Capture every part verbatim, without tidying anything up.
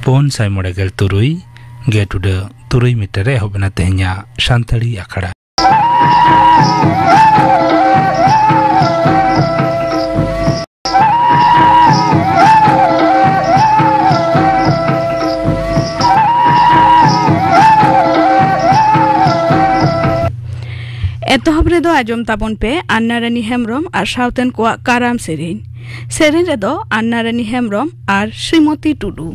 pon sai modegel turui get to the turui mitere hobna tehnya santali akhara एतहब रेदो आजम ताबन पे अन्ना रानी हेम्ब्रम और southern को काराम सेरेन सेरेन रेदो अन्ना रानी हेम्ब्रम और श्रीमती टुडू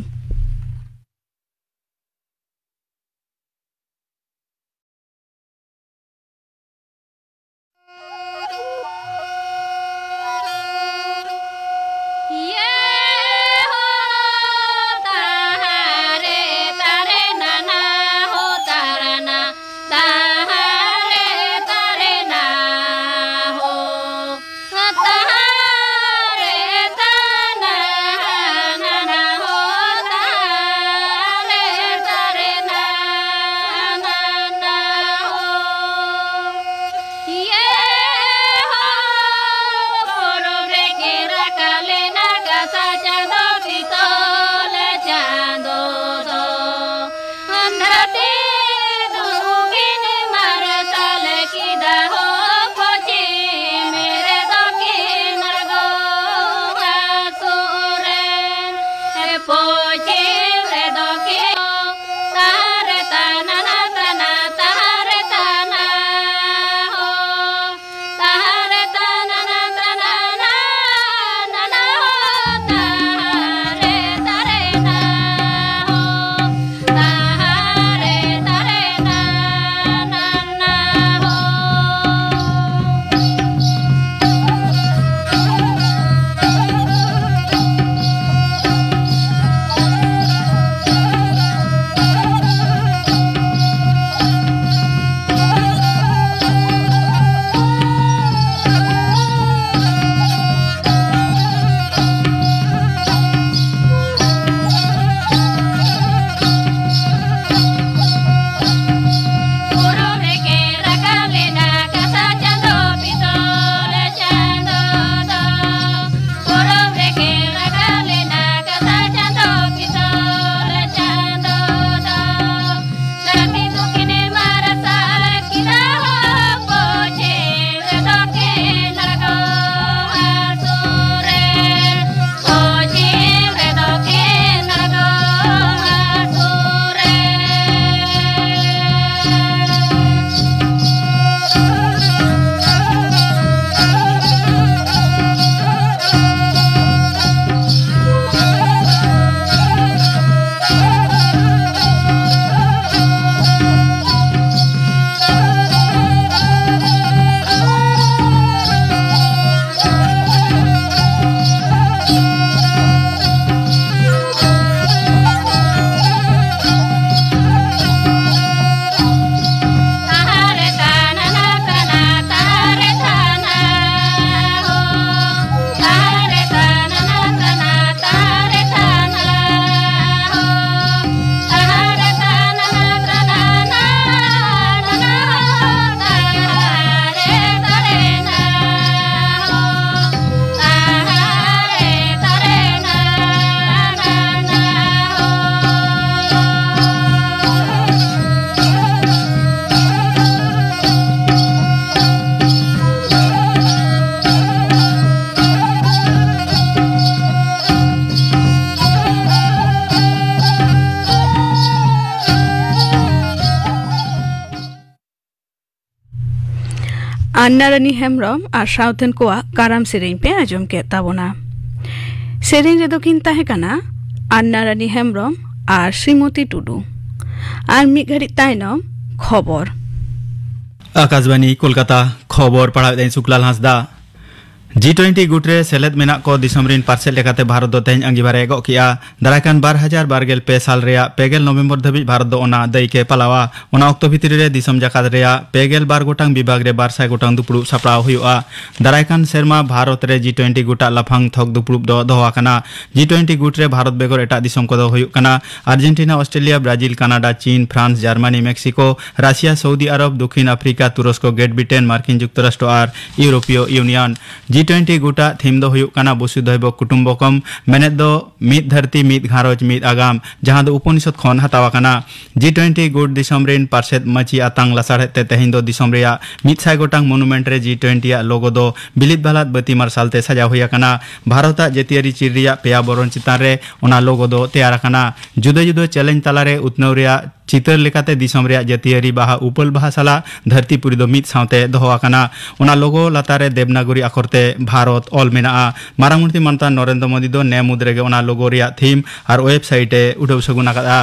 अन्ना रानी हेम्ब्रम और साउथन को काराम सेरेन पे आजम के ताबोना सेरेन रेदो किन ताहे काना अन्ना रानी हेम्ब्रम और श्रीमती टुडू और मिद घड़ी तायनम खबर आकाशवाणी कोलकाता खबर पढ़ा शुक्लाल हांसदा जी ट्वेंटी गुटरे सेलेद मेना को दिसमरिन पार्सेल लेकाते भारत दो तेहन अंगीबार एगो किया दाराकान बार हजार बारगेल पे साल रेया पेगेल नवेम्बर धाबिज भारत दो ओना दाई के पालावा ओना अक्टो भितरी रे दिसम जाकात रेया पेगेल बार गोटांग विभाग रे बार साय गोटांग दुपुड़ुब सापड़ाव हुयुआ दाराकान सेरमा भारत रे जी ट्वेंटी गुटा लाफांग थक दुपुड़ुब दो दोहा काना जी ट्वेंटी गुटरे भारत बेगर एटा दिसम को दो हुयुक काना अर्जेंटीना ऑस्ट्रेलिया ब्राजिल कनाडा चीन France Germany Mexico Russia Saudi Arab दक्षिण आफ्रिका तुरस्क ग्रेट ब्रिटेन मार्किन जुक्तराष्ट्र और यूरोपीय यूनियन जी ट्वेंटी गुटा थीम दो हुयुक काना बसुधैव कुटुम्बकम मेनेद दो मिद धरती मिद घारोज मिद आगाम जहां दो उपनिषद खन हतावा काना जी ट्वेंटी गुट दिसम रेन पार्षद माची आतांग लासाड़े ते तेहिं दो दिसम रेया मिद साय गोटांग मोनुमेंट रे जी ट्वेंटी आ लोगो दो बिलित बालात बती मार्शाल ते सजा हुया काना भारता जेतियारी चिर रेया पेया बरन चितान रे ओना लोगो दो तैयार काना जुदा जुदा चैलेंज तालारे उतनव रेया चितर लेकाते दिसम रेया जेतियारी बाहा उपल बाहा साला धरती पुरी दो मिद सावते दोहो आकाना ओना लोगो लातारे देवनागरी आखरते भारत ऑल मेना मारांगमंत्री मानता नरेंद्र मोदी दो ने मुद्रेगे ओना लोगो रेया थीम और वेबसाइटे उठाव सगुन आकादा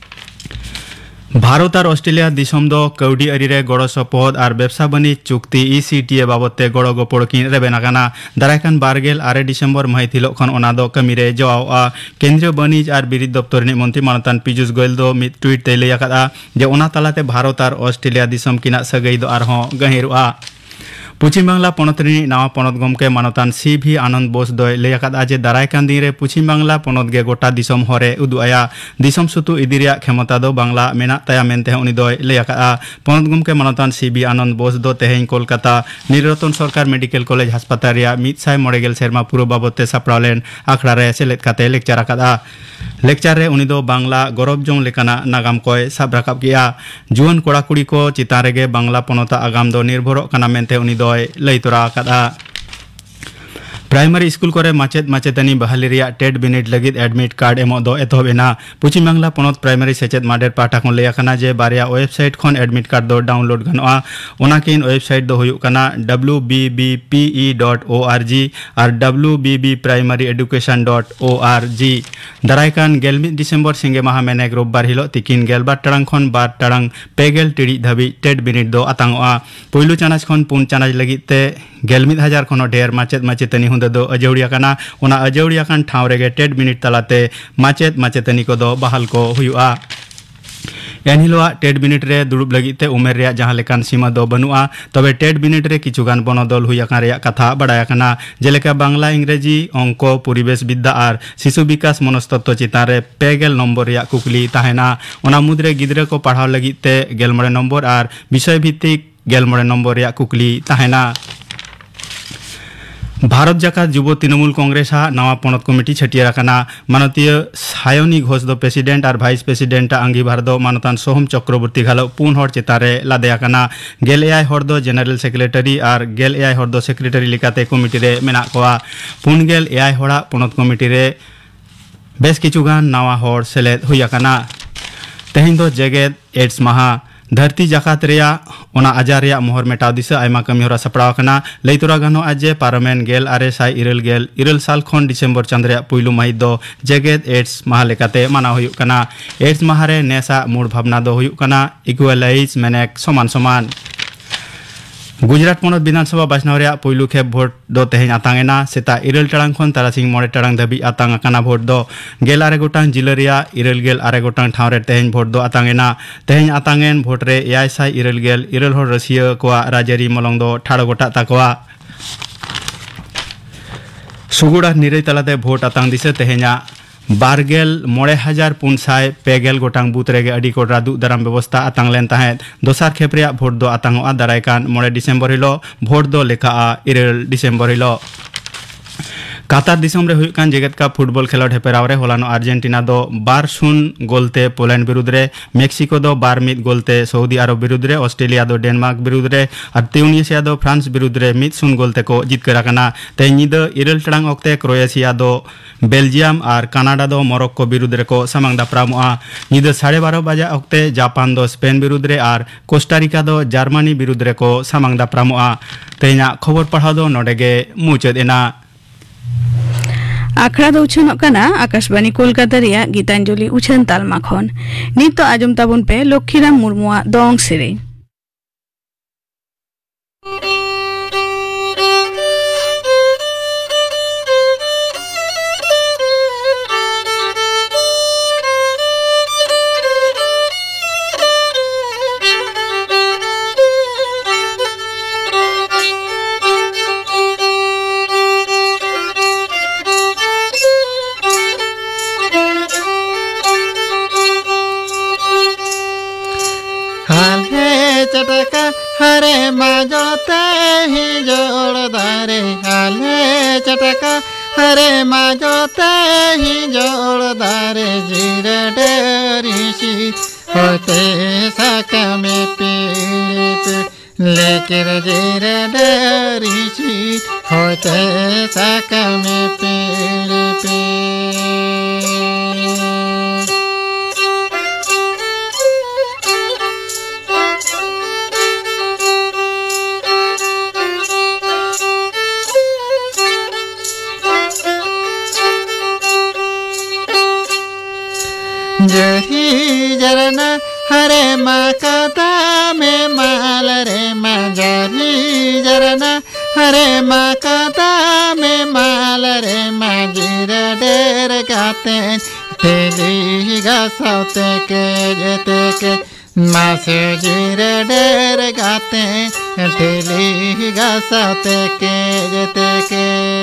भारत और ऑस्ट्रेलिया दिसम दो कौडी अरी रे गड़ो सपहद और व्यवसा बाणिज्य चुक्ति ई सी टी ए बाबते गड़ो गपड़ किन रेबेना काना दारायकान बारगेल आरे डिसेम्बर माहित हिलोग खन ओना दो कमी रे जवाबा केंद्रीय बाणिज्य और बिरिद दप्तर नि मंत्री मानतान पीयूष गोयल दो मिद ट्वीट ते लैया कादा जे ओना तालाते भारत और ऑस्ट्रेलिया दिसम किना सगई दो आरहों गहिरुआ पश्चिम बांगला पनत रे नवा पनत गमके मानतान सी भी आनंद बोस दो लैयाकादा जे दारायकान दिन रे पश्चिम बांगला पनत गे गोटा दिसम हरे उदु आया दिसम सुतु इदि रेया क्षमता दो बांगला मेना ताया मेनते उनी दो लैयाकादा पनत गमके मानतान सी भी आनंद बोस दो तेहें कोलकाता निरतन सरकार मेडिकल कॉलेज हासपाताल रेया मिद साय मोड़ेगेल सेरमा पुरो बाबते सापड़ाव लेन आखड़ा रे सेलेद काते लेक्चर आकादा लेक्चर रे उनी दो बांगला गौरव जोंग लेकाना नागाम कोय साब राकाब किया जुआन कोड़ा कुड़ी को चितान रेगे बांगला पनता आगाम दो निर्भर काना मेनते उनी दो लई तोरा कादा प्राइमरी स्कूल करे माचेद माचेतानी बहाली रिया टेट बिनिट लगित एडमिट कार्ड एमो दो एतहबेना पश्चिम बांगला पनत प्राइमरी सेचेद माडेर पाठा खन लैया काना जे बारिया वेबसाइट खन एडमिट कार्ड दो डाउनलोड गनोआ ओनाकिन वेबसाइट दो हुयुक काना W B B P E dot O R G और W B B primary education dot O R G दारायकान गेलमिद डिसेम्बर सिंगे माहा मेनेक रबबार हिलो तिकिन गेलबार टारांग खन बार टारांग पेगेल टिड़ी धाबी टेट बिनिट दो आतांगोआ पुइलु चानाच खन पुन चानाच लगित ते गेलमिद हजार खनो ढेर माचेद माचेतानी हुंदा दो अजौड़िया काना ओना अजौड़िया कान ठाव रेगे टेट मिनिट तालाते माचेद माचेतानी को दो बहाल को हुयुआ एनहिलोआ टेट मिनिट रे दुड़ुब लगिते उमेर रेया जहां लेकान सीमा दो बनुआ तबे टेट मिनिट रे किछुगान बनोदल हुयाकान रेया कथा बड़ाया काना जेलेका बांगला इंग्रेजी अंक परिवेश विद्या और शिशु विकास मनस्तत्व चितान रे पेगेल नम्बर रेया कुकली ताहेना ओना मुद्रे गिद्रे को पढ़ाव लगिते गेलमोड़े नम्बर और विषय भित्तिक गेलमोड़े नम्बर रेया कुकली ताहेना भारत जाकात युव तृणमूल कांग्रेस नवा पनत कमिटी छटियार काना मानतीय सायनी घोष दो प्रेसिडेंट और भाइस प्रेसिडेंट अंगीभार दो मानतान सोहम चक्रवर्ती घालो पुन हर चितारे लादेया काना गेल एआई हर दो जनरल सेक्रेटरी और गेल एआई हर दो सेक्रेटरी लिकाते कमिटी रे मेना कोआ पुन गेल एआई हड़ा पनत कमिटी रे बेस किछुगान नवा हर सेलेद हुया काना तेहिं दो जेगेद एड्स माहा धरती जाकात रेया ओना आजार रेया मोहर मेटाव दिशा आयमा कमी होरा सपड़ाव काना लैतोरा गानो आजे पार्लामेंट गेल आरे साय इरल गेल इरल साल खन डिसेम्बर चंद रेया पुइलु माहित दो जेगेद एड्स माहा लेकाते मानाव हुयुक काना एड्स माहा रे नेसा मूड भावना दो हुयुक काना इक्वलाइज मेनेक समान समान गुजरात पनत विधानसभा बाछनाव रेया पुइलु खेप भोट दो तेहें आतांगेना सेता इरल टाड़ांग खन तारासिंग मोड़े टाड़ांग धाबी आतांग आकाना भोट दो गेल आरे गोटांग जिला रेया इरल गेल आरे गोटांग ठाव रे तेहें भोट दो आतांगेना तेहें आतांगेन भोट रे एआई साय इरल गेल इरल हर रसिया कोआ राजारी मलंग दो ठाड़ गोटा ताकोआ सुगुड़ा निरई तलाते भोट आतांग दिसे तेहेंया बारगेल मोड़े हजार पुन साय पेगेल गोटांग बूथ रेगे अडी कोडरा दु दाराम व्यवस्था आतांग लेन ताहें दोसार खेप रेया भोट दो आतांगोआ दारायकान मोड़े डिसेम्बर हिलो भोट दो लेखाआ इरल डिसेम्बर हिलो कातार दिसम रे हुयुक कान जेगेत का फुटबॉल खेलोड हेपेराव रे होलानो अर्जेंटीना दो बार शून गोलते पोलैंड विरुद्ध रे मेक्सिको दो बार मिद गोलते सऊदी अरब विरुद्ध रे ऑस्ट्रेलिया दो डेनमार्क विरुद्ध रे और ट्यूनीशिया दो फ्रांस विरुद्ध रे मिद शून गोलते को जितकर आकाना ते निदा इरल टड़ांग ओक्ते क्रोएशिया दो बेल्जियम और कनाडा दो मोरक्को विरुद्ध रे को सामांग दापरामुआ निदा साढ़े बारह बजे ओक्ते जापान दो स्पेन विरुद्ध रे और कोस्टारिका दो जर्मनी विरुद्ध रे को सामांग दापरामुआ तेना खबर पढ़ाव दो नोडेगे मुचाद एना आखड़ा दो उछन काना आकाशवाणी कोलकाता रिया गीतांजलि उछन तालमा खन नित आजम ताबुन पे लक्ष्मीराम मुर्मुआ दोंग सेरे हरे माजोते ही जोड़दारे आले चटका हरे माजोते ही जोड़दारे जीरे डेरिशी होते साकमे पीड़ी पे लेकर जीरे डेरिशी होते साकमे पीड़ी पे जही जरना हरे माँ कदा में माल रे माँ जही जरना हरे माँ कदा में माल रे माँ जीरा डेर गाते तेली गाते के जते के माँ से जीरा डेर गाते तेली गाते के जते के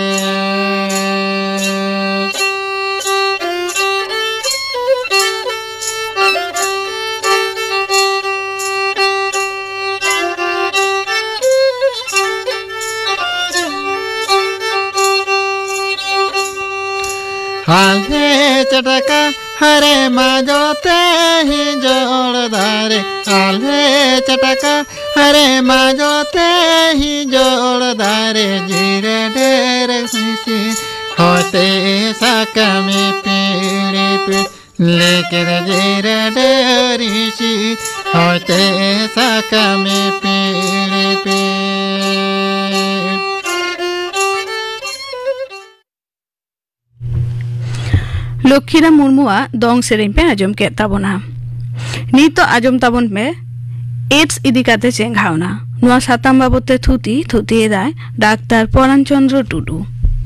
आले चटका हरे माजोते ही जोड़दारे आले चटका हरे माजोते ही जोड़दारे जीरे डेर खुशी होते साकमे पीड़ी पे लेकर जीरे डेरिशी होते साकमे पीड़ी पे लक्ष्मीरा मुर्मुआ दोंग सेरें पे आजम के ताबोना नीतो आजम ताबोन में एड्स इदिकाते चेंघावना नुआ साताम बाबते थुती थुती एदाय डाक्तार परान चंद्र टुडू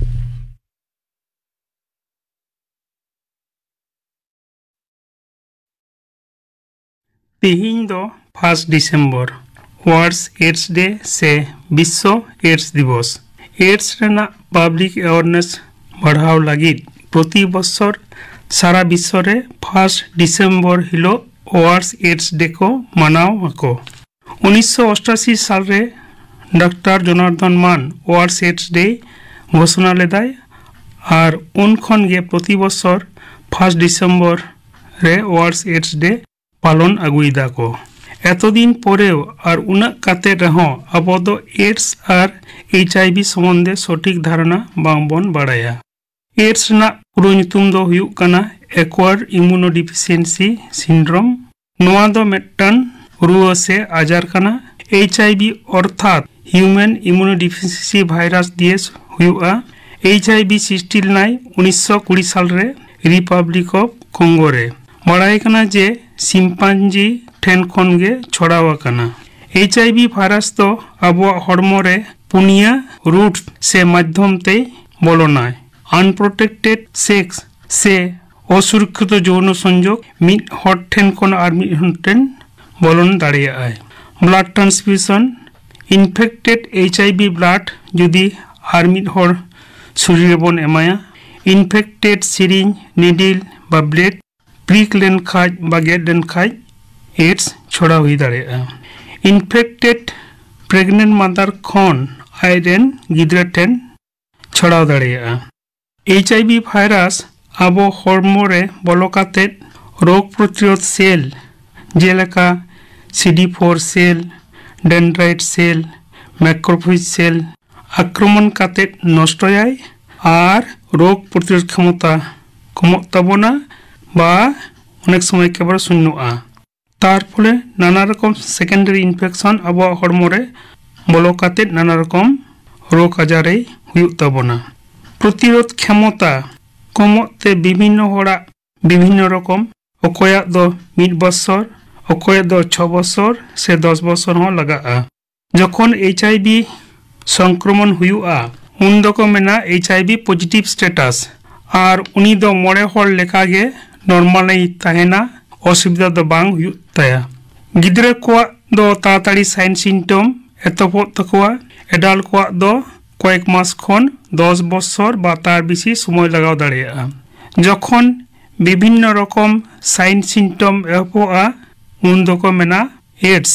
तिहिन दो first December world AIDS day से विश्व एड्स दिवस एड्स रेना पब्लिक अवेयरनेस बढ़ाव लगित प्रति बছর सारा विश्व रे फर्स्ट डिसेम्बर हिलो वर्ल्ड एड्स डे को मनाओ हको उन्नीस सौ अठासी साल रे डॉक्टर जनार्दन मान वर्ल्ड एड्स डे घोषणा लेदाय और उन खन गे प्रति बছর फर्स्ट डिसेम्बर रे वर्ल्ड एड्स डे पालन अगुइदा को एतदिन परेও और उना काते रहो अब दो एड्स और एचआईवी संबंधे सठिक धारणा बांबन बाड़ाया एड्स ना पुरो नितुम दो हुयुक कना एक्वायर्ड इम्यूनोडिफिशियेंसी सिंड्रोम नोआ दो मेटन रुआ से आजार कना एचआईवी अर्थात ह्यूमन इम्यूनोडिफिशियेंसी भाइरस दिए हुयुआ एचआईवी सिक्सटीन नाइन उन्नीस सौ बीस साल रे रिपब्लिक ऑफ कॉन्गो रे बड़ाई कना जे सिम्पांजी ठेन खन गे छड़ावा कना एचआईवी भाइरस तो अबो हड़मो रे पुनिया रूट से माध्यम ते बोलोनाय अनप्रोटेक्टेड सेक्स से असुरक्षित यौन संयोग मिड हर ठेन खन आर मिड हटेन बोलन दाड़ियाय blood transfusion infected HIV blood जुदी आर मिड हर शरीर बन एमाया इनफेक्टेड सिरिंज निडिल बा ब्लेड प्रिक लेन खाज बा गेट लेन खाज एड्स छोड़ा हुई दाड़िया इनफेक्टेड प्रेगनेंट मदर खन आयरन गिद्रा ठेन छोड़ा दाड़िया एचआईवी भाइरस अब हड़मो रे बोलो काते रोग प्रतिरोध सेल जेलेका CD four cell dendrite cell macrophage cell आक्रमण काते नष्टयाय और रोग प्रतिरोध क्षमता कमक ताबोना बा अनेक समय केवल शून्यआ तार फले नाना रकम सेकेंडारी इनफेक्शन अब हड़मो रे बोलो काते नाना रकम रोग आजारे हुयुक ताबोना प्रतिरोध क्षमता कमते विभिन्न हड़ा विभिन्न रकम अकया दो मिड बছর अकया दो छ बছর से दस बছর हो लगा जखन एचआईवी संक्रमण हुआ उन दो को मेना एचआईवी पॉजिटिव स्टेटस और उनी दो मोड़े हर लेखा गे नॉर्मल तहना असुविधा दो बांग हुयुक ताया गिद्रा को दो ताताड़ी साइन सिम्टम एतपत तकवा एडाल्ट को दो कয়েক मास खन दस बছর बा तार बेसी समय लगाव दाड़िया जखन विभिन्न रकम साइन सिम्टम एहबा उन दो को मेना एड्स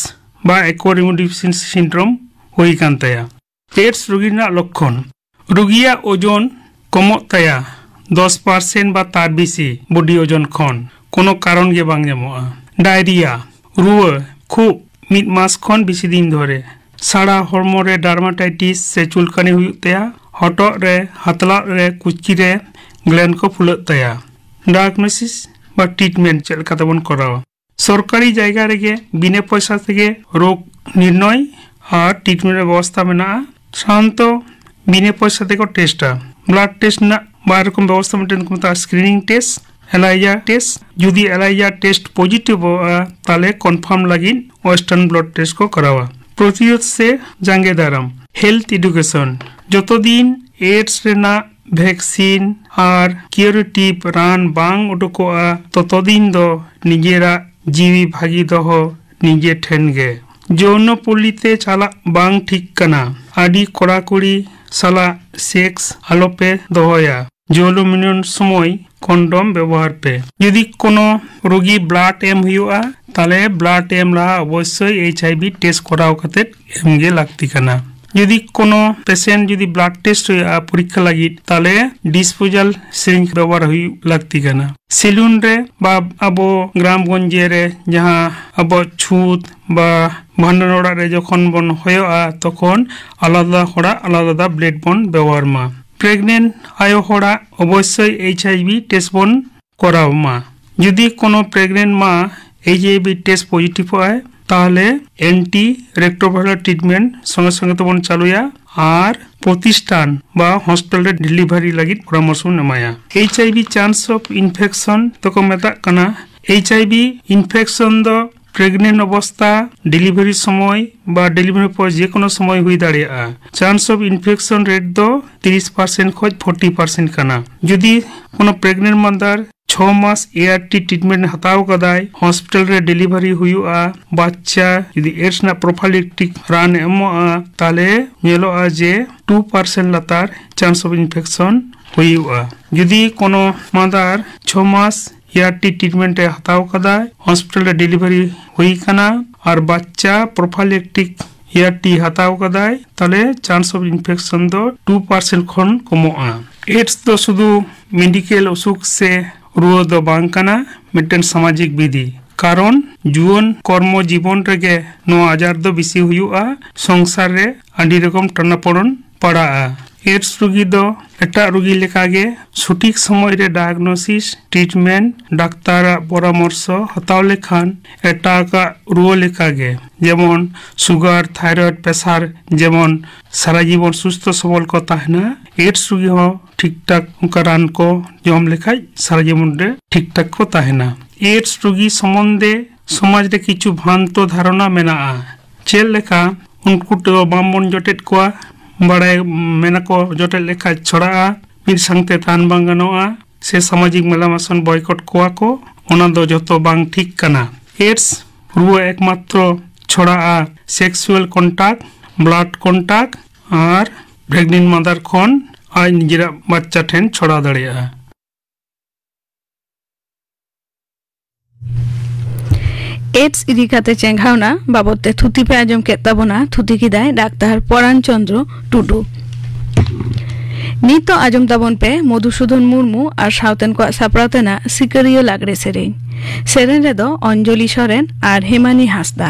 बा एक्वायर इम्यूनोडेफिशिएंसी सिंड्रोम हुई कान तया एड्स रोगी ना लक्षण रोगिया ओजन कमो तया दस परसेंट बा तार बेसी बॉडी ओजन खन कोनो कारण गे बांग जामोआ डायरिया रुआ खूब मिद मास खन बेसी दिन धरे साड़ा हॉर्मो रे डार्माटाइटिस से चुलकानी हुई तया हटो रे हतला रे कुची रे ग्लैंड को फुलत तया डायग्नोसिस बा ट्रीटमेंट चल कतबन करावा सरकारी जायगा रेगे बिना पैसा तेगे रोग निर्णय और ट्रीटमेंट व्यवस्था मेना शांत बिना पैसा तेको टेस्ट ब्लड टेस्ट ना बाहर को व्यवस्था में स्क्रीनिंग टेस्ट एलाइजा टेस्ट जुदी एलाइजा टेस्ट पॉजिटिव हो ताले कन्फर्म लगी वेस्टर्न ब्लड टेस्ट को करावा प्रतिरोध से जांगे दाराम हेल्थ एडुकेशन जो दिन एड्स रेना वैक्सीन और क्यूरेटिव रान बांग उडुकोआ तो दिन दो निजेरा जीवी भागी दो निजे ठेन गे जौन पुलिते चला बांग ठीक कना आदि कोड़ा कुड़ी साला सेक्स आलोपे दोया जलुमिनन समय कन्डम व्यवहार पे यदि कोनो रोगी ब्लड एम हुआ ताले ब्लड एम ला अवश्य एचआईवी टेस्ट कराव कते एमगे लागती कना यदि कोनो पेशेंट यदि ब्लड टेस्ट हुआ परीक्षा लगी ताले डिस्पोजल सिरिंज व्यवहार हुई लागती कना सेलून रे बा अबो ग्रामगंजे रे जहाँ अबो छूत बा भांडन ओड़ा रे जखन बन होया तखन आलादा होड़ा आलादा ब्लेड बन व्यवहार मा प्रेगनेंट आयो होड़ा अवश्य एचआईवी टेस्ट बन कराव मा यदि कोनो प्रेगनेंट मा एचआईवी टेस्ट पॉजिटिव है ताहले एंटी रेट्रोवायरल ट्रीटमेंट संगे संगे तो बन चालुया और प्रतिष्ठान बा हॉस्पिटल रे डिलीवरी लगी परामर्श नमाया एचआईवी चांस ऑफ इन्फेक्शन तो को मेता कना एचआईवी इन्फेक्शन दो प्रेगनेंट अवस्था डिलीवरी समय बा डिलीवरी पर जे कोनो समय हुई दाड़िया चांस ऑफ इन्फेक्शन रेट दो तीस परसेंट खोज फोर्टी परसेंट कना यदि कोनो प्रेगनेंट मदर छह मास एआरटी ट्रीटमेंट हताव कदाय हॉस्पिटल रे डिलीवरी हुआ बच्चा यदि एड्स ना प्रोफाइलेक्टिक रान एमोआ ताले नेलोआ जे टू परसेंट लतार चांस ऑफ इन्फेक्शन हुआ यदि कोनो मदर छह मास एआरटी ट्रीटमेंट हताव कदाय हॉस्पिटल रे डिलीवरी हुई कना और बच्चा प्रोफाइलेक्टिक एआरटी हताव कदाय ताले चांस ऑफ इन्फेक्शन दो टू परसेंट खन कमोआ एड्स तो शुधु मेडिकल असुख से रुआ दो बांग कना मिटन सामाजिक विधि कारण जुवन कर्म जीवन रेगे नो आजार दो बिसी हुआ संसार रे आदि रकम टनापड़न पड़ा एड्स रोगी दो एटा रोगी लेकागे सठिक समय रे डायग्नोसिस ट्रीटमेंट डाक्तार परामर्श हताव लेखान एटा का रुआ लेकागे जेमन सुगार थायरॉइड प्रेसार जेमन सारा जीवन सुस्थ सबल को ताहना एड्स रोगी हो ठीक ठाक उनका रान को जम लेखाय सारा जीवन रे ठीक ठाक को ताहना एड्स रोगी संबंधे समाज रे किछु भ्रांत धारणा मेना चेल लेखा उनको तो बामबन जटेट को बड़े मेना को जोटे लेखा छोड़ा मिर संगते तान बांग गनोआ से सामाजिक मेलामासन बॉयकट कोआ को ओना दो जतो बांग ठीक कना एड्स रुआ एकमात्र छोड़ा सेक्सुअल कॉन्टैक्ट ब्लड कॉन्टैक्ट और प्रेग्नेंट मदर खन आज निजरा बच्चा ठेन छोड़ा दड़िया एड्स इदी काते चेंघावना बाबते थुती पे आजम के तबना थुती किदाय डाक्तार परान चंद्र टुडू नितो आजम तबन पे मधुसूदन मुर्मू और साउतेन को सापरातेना सिकरियो लागरे सेरेन सेरेन रेदो अंजलि सोरेन और हेमानी हासदा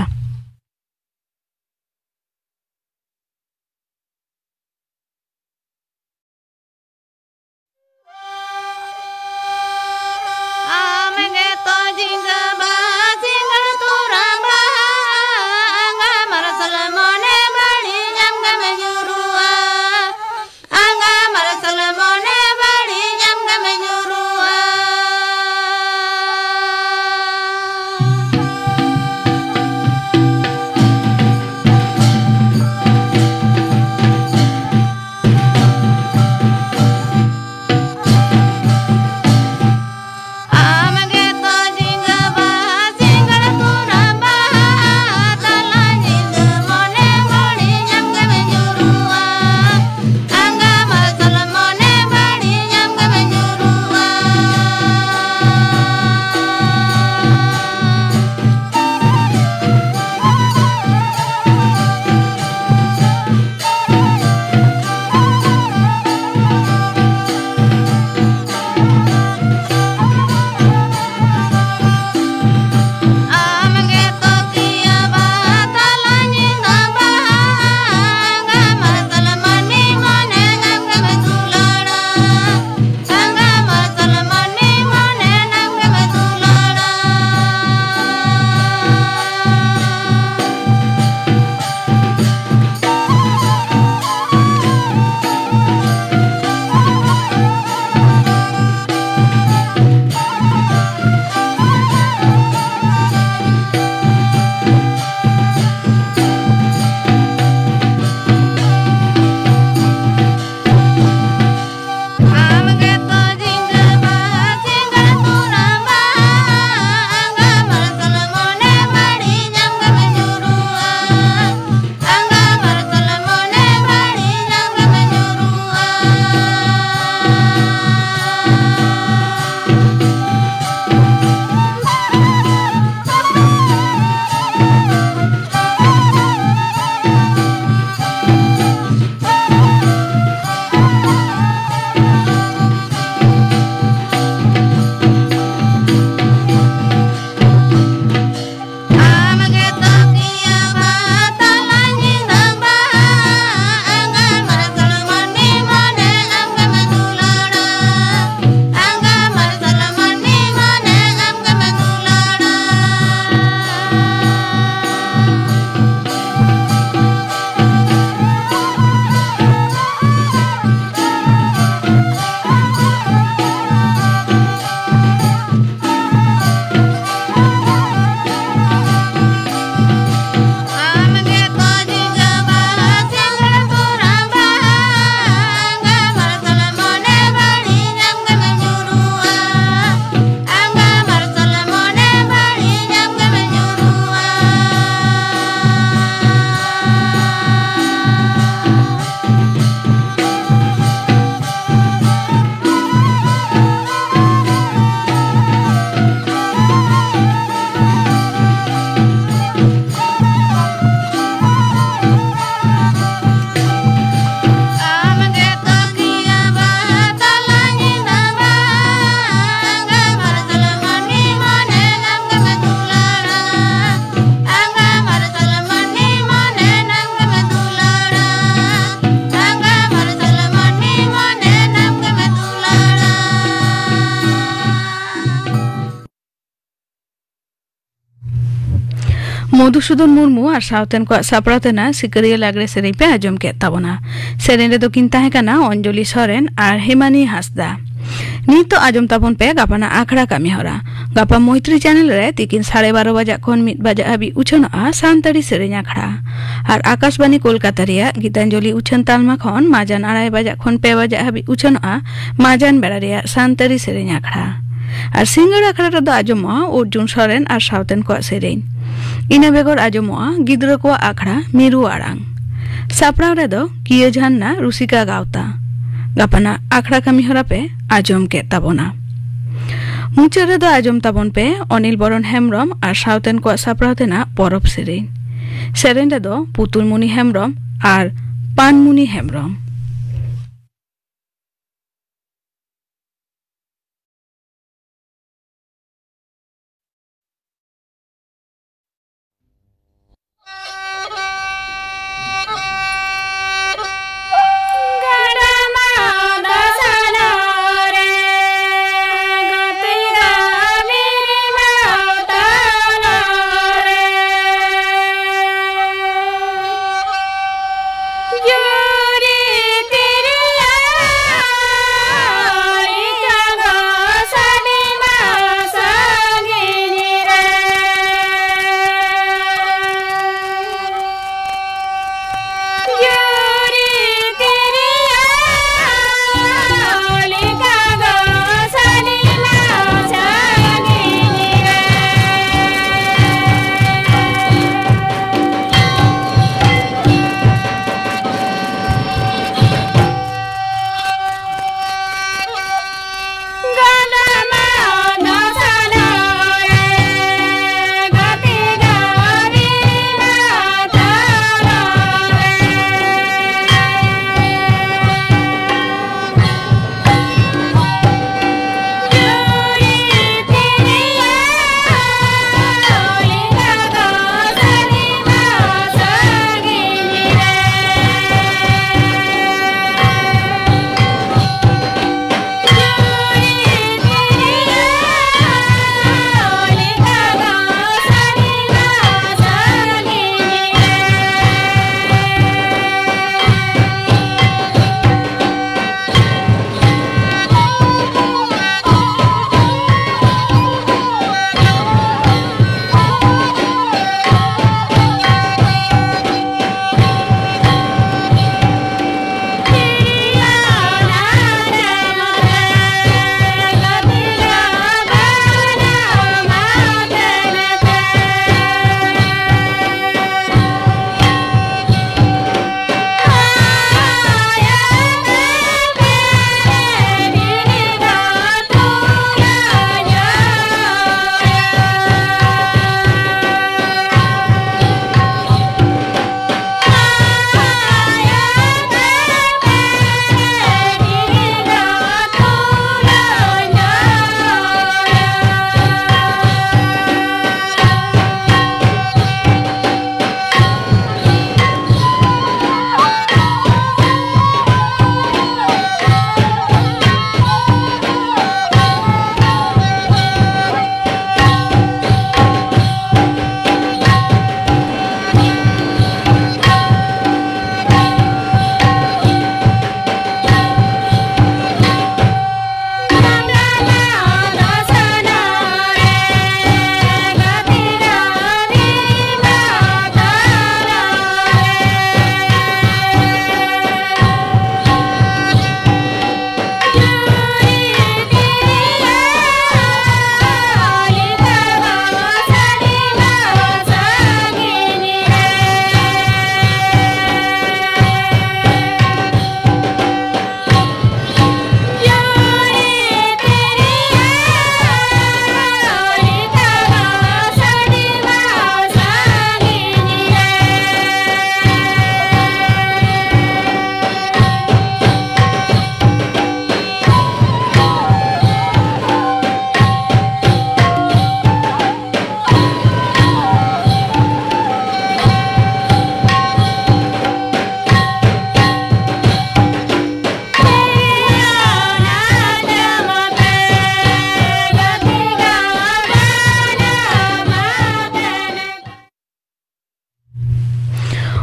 मधुसूदन मुर्मू और साउथेन को सापड़ातेना सिकरिया लागरे सेरें पे आजम के ताबोना सेरें रे दो किन ताहे काना अंजलि सोरेन और हेमानी हासदा नीत तो आजम ताबोन पे गापाना आखड़ा कामी हरा गापा मैत्री चैनल रे तिकिन साढ़े बारो बजा खन मिद बजा हाबी उछनआ सानताड़ी सेरें आखड़ा और आकाशवाणी कोलकाता रिया गीतांजलि उछन तालमा खन माजान आड़ाई बजा खन पे बजा हाबी उछनआ माजान बेड़ा रिया सानताड़ी सेरें आखड़ा और सिंगड़ आखड़ा रे दो आजमआ अर्जुन सोरेन और साउथेन को सेरें इना बेगर आजमआ गिद्रा को आखड़ा मिरु आड़ांग सापड़ाव रे दो कियो झान्ना रुसिका गावता गापाना आखड़ा कामी हरा पे आजम के ताबोना मुचार रे दो आजम ताबोन पे अनिल बरन हेमब्रम और साउथेन को सापड़ावतेना परब सेरें सेरें रे दो पुतुलमुनि हेमब्रम और पानमुनि हेमब्रम Yuri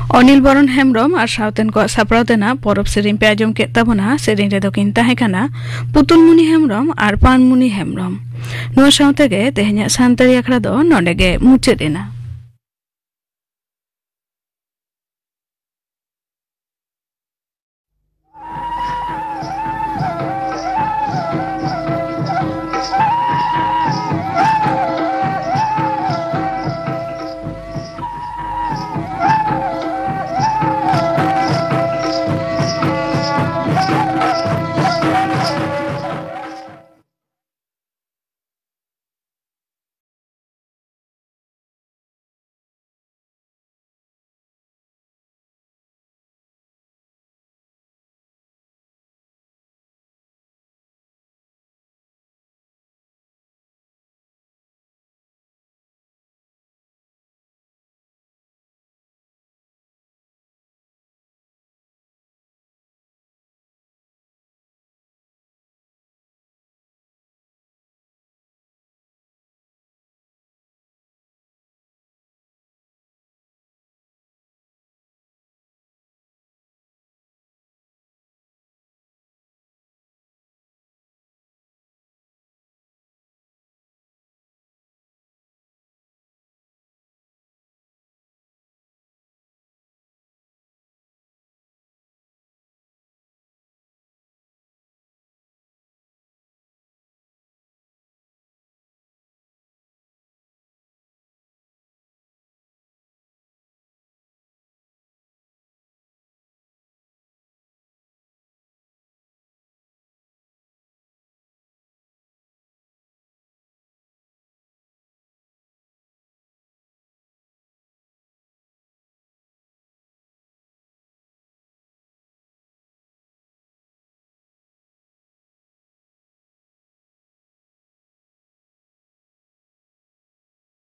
अनिल बरन हेम्ब्रम और साउथेन को सापड़ाव तेना परब सेरें पे आजम के तबना सेरें रेदो किन ताहेकाना पुतुलमुनि हेम्ब्रम और पानमुनि हेम्ब्रम नुआ साउते गे तेहेन्या सान्ताड़ी आखड़ा दो नोंडे गे मुचाद एना।